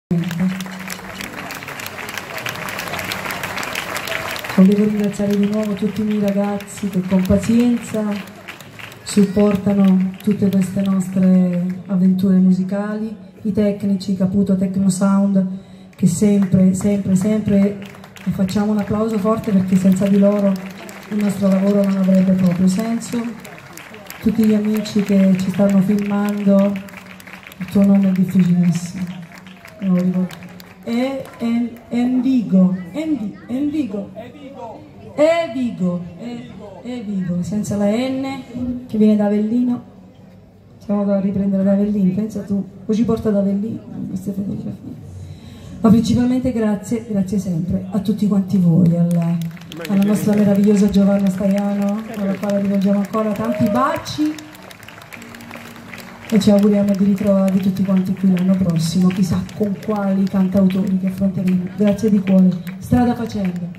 Volevo ringraziare di nuovo tutti i miei ragazzi che con pazienza supportano tutte queste nostre avventure musicali, i tecnici Caputo Techno Sound che sempre e facciamo un applauso forte perché senza di loro il nostro lavoro non avrebbe proprio senso, tutti gli amici che ci stanno filmando, il tuo nome è difficilissimo, non lo ricordo. Envigo, senza la N che viene da Avellino. Siamo da riprendere da Avellino, pensa tu, o ci porta da Avellino queste fotografie. Ma principalmente grazie sempre a tutti quanti voi, alla nostra meravigliosa Giovanna Staiano, alla quale rivolgiamo ancora tanti baci e ci auguriamo di ritrovarvi tutti quanti qui l'anno prossimo, chissà con quali cantautori che affronteremo. Grazie di cuore, strada facendo.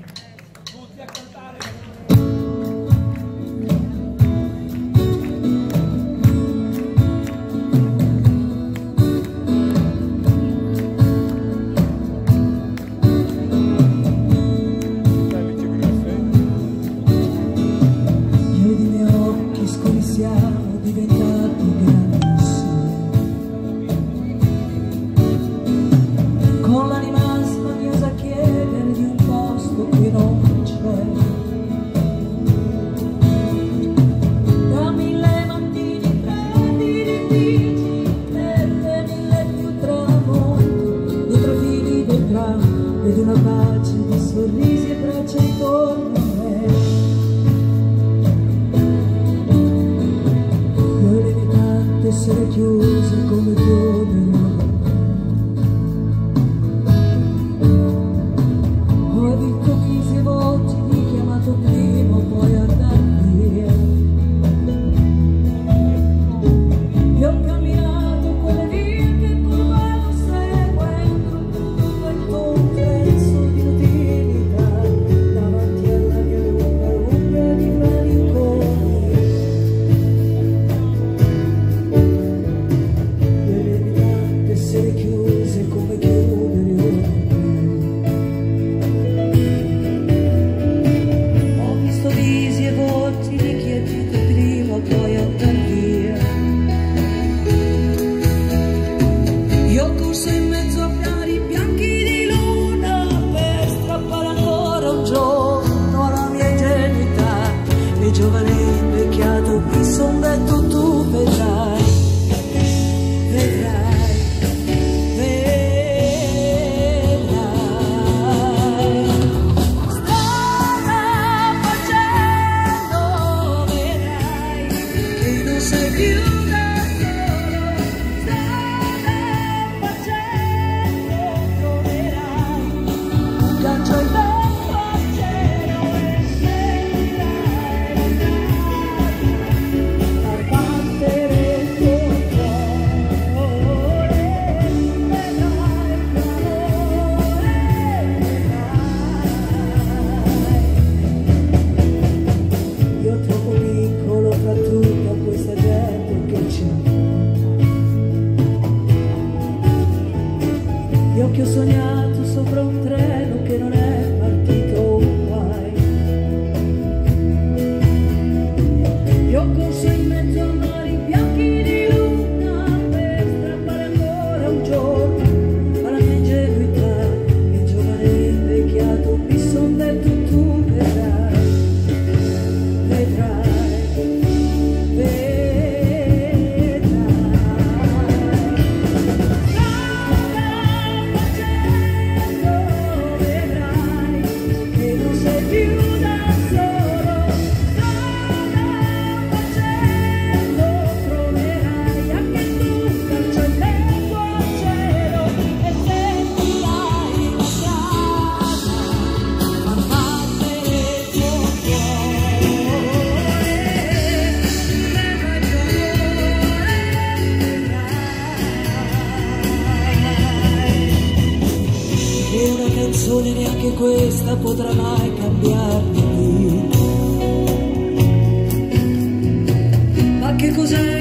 Ed una pace di sorrisi e braccia intorno a me. Io e le mie tante essere chiuse come chiudere. Ho vinto misi e volti, mi chiamato prima, poi andar via. Io ho camminato quelle vie che curvavo seguendo quel complesso di inutilità davanti alla mia lunga di malinconia. Io le mie tante essere chiuse come chiudere ora. Ho visto visi e volti di chi è più prima, poi andar via. Io ho corso in mezzo a prati bianchi di luna per strappare ancora un giorno alla mia ingenuità. E giovane invecchiato mi son detto tu vedrai, vedrai, vedrai. Strada facendo vedrai che non sei più da solo. Strada facendo troverai un gancio in vento al cielo e sentirai far battere il tuo cuore. Vedrai il calore, vedrai. Io troppo piccolo tra tutta questa gente che c'è. Io che ho sognato sopra un treno che non è partito mai. Io ho corso in mezzo a mari bianchi di luna per strappare ancora un giorno alla mia ingenuità. E giovane invecchiato mi son detto tu vedrai, vedrai, vedrai. Neanche questa potrà mai cambiarmi. Ma che cos'è